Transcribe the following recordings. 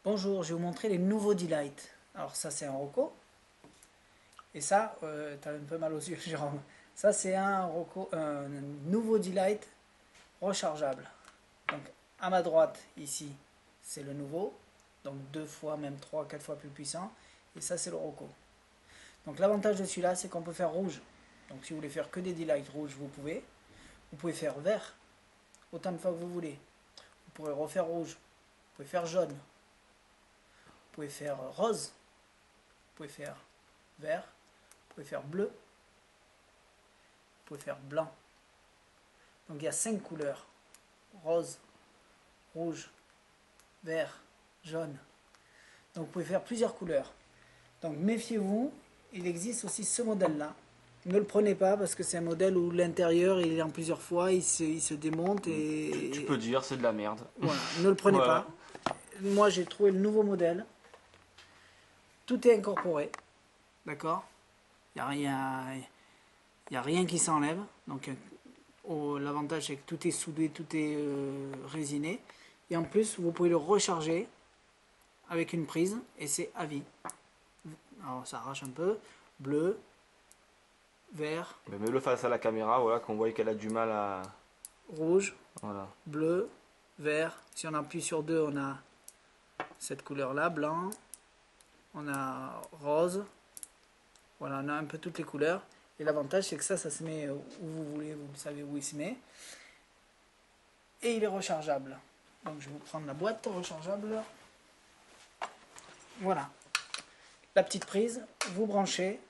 Bonjour, je vais vous montrer les nouveaux D-Lite. Alors ça c'est un Roku. Et ça, t'as un peu mal aux yeux, Jérôme. Ça c'est un Roku, un nouveau D-Lite rechargeable. Donc à ma droite, ici, c'est le nouveau. Donc 2 fois, même 3, 4 fois plus puissant. Et ça c'est le Roku. Donc l'avantage de celui-là, c'est qu'on peut faire rouge. Donc si vous voulez faire que des D-Lite rouges, vous pouvez. Vous pouvez faire vert, autant de fois que vous voulez. Vous pourrez refaire rouge. Vous pouvez faire jaune. Vous pouvez faire rose, vous pouvez faire vert, vous pouvez faire bleu, vous pouvez faire blanc. Donc il y a 5 couleurs. Rose, rouge, vert, jaune. Donc vous pouvez faire plusieurs couleurs. Donc méfiez-vous, il existe aussi ce modèle-là. Ne le prenez pas parce que c'est un modèle où l'intérieur il est en plusieurs fois, il se démonte et... Tu peux dire c'est de la merde. Voilà, ne le prenez Voilà. pas. Moi j'ai trouvé le nouveau modèle. Tout est incorporé, d'accord? Il n'y a rien qui s'enlève. Donc l'avantage c'est que tout est soudé, tout est résiné. Et en plus, vous pouvez le recharger avec une prise et c'est à vie. Alors ça arrache un peu. Bleu, vert, Mais mets-le face à la caméra, voilà, qu'on voit qu'elle a du mal à... rouge, Voilà. bleu, vert. Si on appuie sur 2, on a cette couleur-là, blanc. On a rose. Voilà, on a un peu toutes les couleurs. Et l'avantage, c'est que ça se met où vous voulez, vous savez où il se met. Et il est rechargeable. Donc je vais vous prendre la boîte rechargeable. Voilà. La petite prise, vous branchez.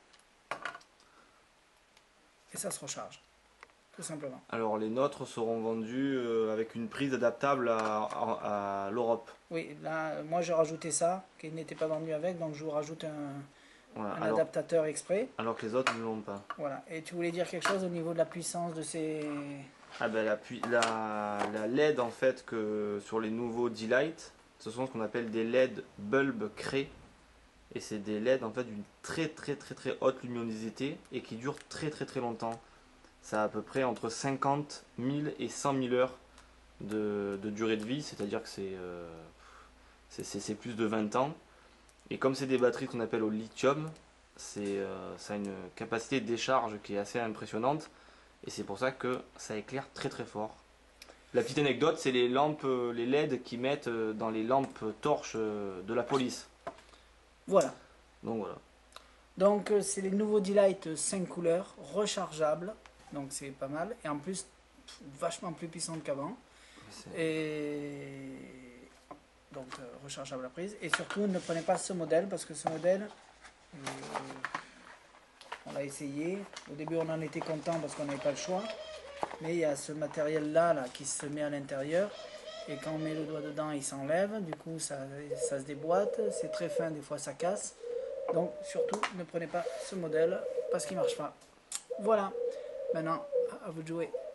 Et ça se recharge. Tout simplement. Alors les nôtres seront vendus avec une prise adaptable à l'Europe. Oui, là, moi j'ai rajouté ça, qui n'était pas vendu avec, donc je vous rajoute Voilà. un adaptateur exprès. Alors que les autres ne l'ont pas. Voilà. Et tu voulais dire quelque chose au niveau de la puissance de ces... Ah ben la LED en fait que sur les nouveaux D-Lite, ce sont ce qu'on appelle des LED bulb cray. Et c'est des LED en fait d'une très haute luminosité et qui durent très longtemps. Ça a à peu près entre 50 000 et 100 000 heures de durée de vie, c'est-à-dire que c'est plus de 20 ans. Et comme c'est des batteries qu'on appelle au lithium, ça a une capacité de décharge qui est assez impressionnante. Et c'est pour ça que ça éclaire très fort. La petite anecdote, c'est les lampes, les LED qu'ils mettent dans les lampes torches de la police. Voilà. Donc voilà. Donc c'est les nouveaux D-Lite 5 couleurs, rechargeables, donc c'est pas mal, et en plus vachement plus puissante qu'avant, et donc rechargeable à prise, et surtout ne prenez pas ce modèle, parce que ce modèle, on l'a essayé, au début on en était content parce qu'on n'avait pas le choix, mais il y a ce matériel là qui se met à l'intérieur, et quand on met le doigt dedans il s'enlève, du coup ça se déboîte, c'est très fin, des fois ça casse. Donc surtout ne prenez pas ce modèle parce qu'il ne marche pas. Voilà, maintenant à vous de jouer.